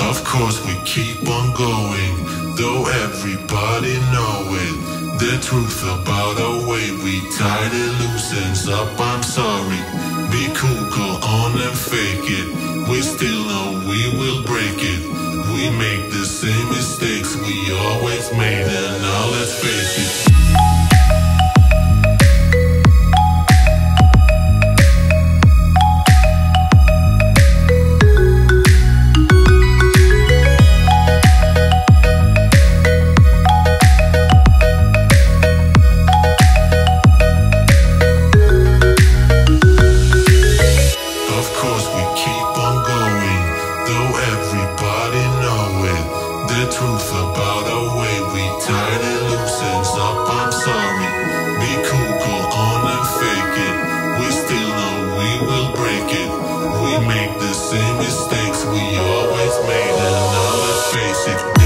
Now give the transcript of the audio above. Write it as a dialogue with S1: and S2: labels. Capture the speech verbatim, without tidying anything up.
S1: Of course we keep on going, though everybody know it. The truth about our way, we tied it loose ends up, I'm sorry. Be cool, go on and fake it. We still know we will break it. We make the same mistakes we always made, and now let's face it. The truth about our way, we tied it loose ends up, I'm sorry. Be cool, go on and fake it. We still know we will break it. We make the same mistakes we always made, and now let's face it.